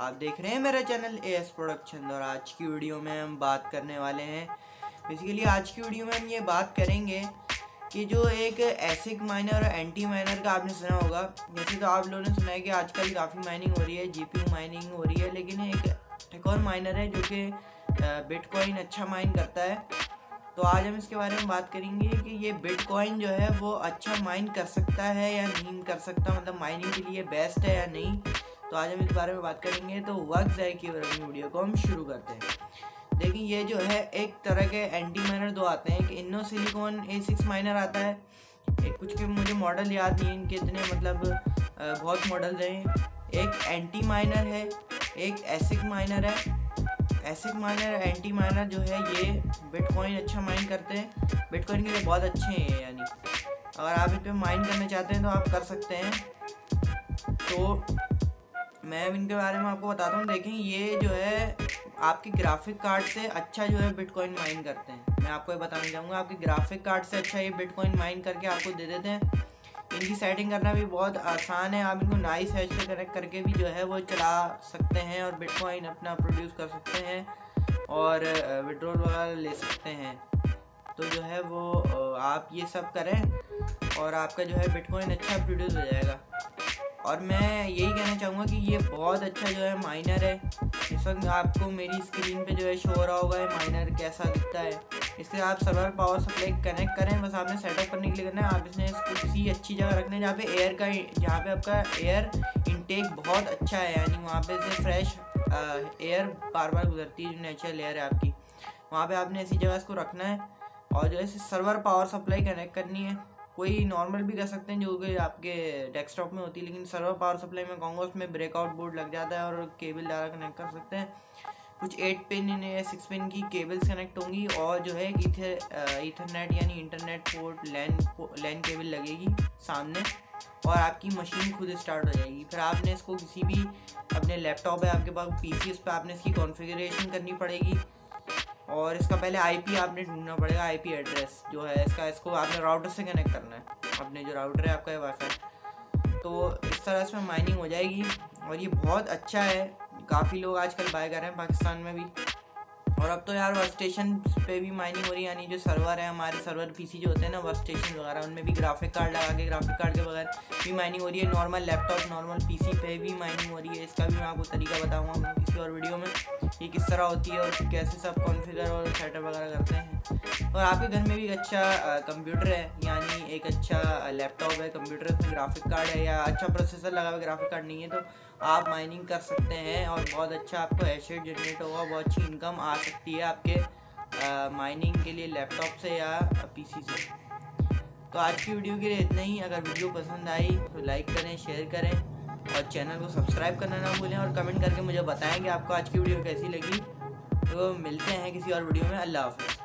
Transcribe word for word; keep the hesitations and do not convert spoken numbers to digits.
आप देख रहे हैं मेरा चैनल एएस प्रोडक्शन। और आज की वीडियो में हम बात करने वाले हैं, बेसिकली आज की वीडियो में हम ये बात करेंगे कि जो एक एसिक माइनर और एंटी माइनर का आपने सुना होगा। जैसे तो आप लोगों ने सुना है कि आजकल काफ़ी माइनिंग हो रही है, जीपीयू माइनिंग हो रही है, लेकिन एक एक और माइनर है जो कि बिटकॉइन अच्छा माइन करता है। तो आज हम इसके बारे में बात करेंगे कि ये बिटकॉइन जो है वो अच्छा माइन कर सकता है या नहीं कर सकता, मतलब माइनिंग के लिए बेस्ट है या नहीं। तो आज हम इस बारे में बात करेंगे। तो वक्त ज़ाय किए बगैर वीडियो को हम शुरू करते हैं। देखिए, ये जो है एक तरह के एंटी माइनर दो आते हैं। एक Innosilicon A six miner आता है, एक कुछ के मुझे मॉडल याद नहीं इनके इतने, मतलब बहुत मॉडल हैं। एक एंटी माइनर है, एक एसिक माइनर है। एसिक माइनर एंटी माइनर जो है ये बिटकॉइन अच्छा माइन करते हैं, बिटकॉइन के लिए बहुत अच्छे हैं। यानी अगर आप इन पर माइन करना चाहते हैं तो आप कर सकते हैं। तो मैं इनके बारे में आपको बताता हूँ। देखें, ये जो है आपके ग्राफिक कार्ड से अच्छा जो है बिटकॉइन माइन करते हैं। मैं आपको ये बताना चाहूँगा, आपके ग्राफिक कार्ड से अच्छा ये बिटकॉइन माइन करके आपको दे देते हैं। इनकी सेटिंग करना भी बहुत आसान है। आप इनको नाइस हैश से कनेक्ट करके भी जो है वो चला सकते हैं और बिटकॉइन अपना प्रोड्यूस कर सकते हैं और विड्रॉल वगैरह ले सकते हैं। तो जो है वो आप ये सब करें और आपका जो है बिटकॉइन अच्छा प्रोड्यूस हो जाएगा। और मैं यही कहना चाहूँगा कि ये बहुत अच्छा जो है माइनर है। इस वक्त आपको मेरी स्क्रीन पे जो है शो हो रहा होगा ये माइनर कैसा दिखता है। इसके आप सर्वर पावर सप्लाई कनेक्ट करें, बस आपने सेटअप करने के लिए करना है। आप इसने इसको किसी अच्छी जगह रखना है जहाँ पे एयर का जहाँ पे आपका एयर इनटेक बहुत अच्छा है, यानी वहाँ पे से फ्रेश एयर बार बार गुजरती है, जो नेचुरल एयर है आपकी, वहाँ पर आपने ऐसी जगह इसको रखना है। और जो है सर्वर पावर सप्लाई कनेक्ट करनी है। कोई नॉर्मल भी कर सकते हैं जो कि आपके डेस्कटॉप में होती है, लेकिन सर्वर पावर सप्लाई में कहूँगा उसमें ब्रेकआउट बोर्ड लग जाता है और केबल द्वारा कनेक्ट कर सकते हैं। कुछ एट पिन या सिक्स पिन की केबल्स कनेक्ट होंगी और जो है ईथर ईथरनेट यानी internet port LAN LAN cable लगेगी सामने और आपकी मशीन खुद स्टार्ट हो जाएगी। फिर आपने इसको किसी भी अपने लैपटॉप है आपके पास पीसी, उस पर आपने इसकी कॉन्फ़िगरेशन करनी पड़ेगी और इसका पहले आईपी आपने ढूंढना पड़ेगा, आईपी एड्रेस जो है इसका, इसको आपने राउटर से कनेक्ट करना है, अपने जो राउटर है आपका वाईफाई। तो इस तरह से माइनिंग हो जाएगी और ये बहुत अच्छा है। काफ़ी लोग आजकल बाय कर रहे हैं पाकिस्तान में भी। और अब तो यार वर्क स्टेशन पे भी माइनिंग हो रही है, यानी जो सर्वर है हमारे सर्वर पीसी जो होते हैं ना वर्क स्टेशन वगैरह, उनमें भी ग्राफिक कार्ड लगा के ग्राफिक कार्ड के बगैर भी माइनिंग हो रही है। नॉर्मल लैपटॉप नॉर्मल पीसी पे भी माइनिंग हो रही है। इसका भी मैं आपको तरीका बताऊंगा किसी और वीडियो में ये किस तरह होती है और कैसे सब कॉन्फ़िगर और सेटअप वगैरह करते हैं। और आपके घर में भी एक अच्छा कंप्यूटर है, यानी एक अच्छा लैपटॉप है, कंप्यूटर में ग्राफिक कार्ड है या अच्छा प्रोसेसर लगा हुआ ग्राफिक कार्ड नहीं है, तो आप माइनिंग कर सकते हैं और बहुत अच्छा आपको हैशरेट जनरेट होगा, बहुत अच्छी इनकम आ सकती है आपके आ, माइनिंग के लिए लैपटॉप से या पीसी से। तो आज की वीडियो के लिए इतना ही। अगर वीडियो पसंद आई तो लाइक करें, शेयर करें और चैनल को सब्सक्राइब करना ना भूलें और कमेंट करके मुझे बताएं कि आपको आज की वीडियो कैसी लगी। तो मिलते हैं किसी और वीडियो में। अल्लाह हाफ़िज़।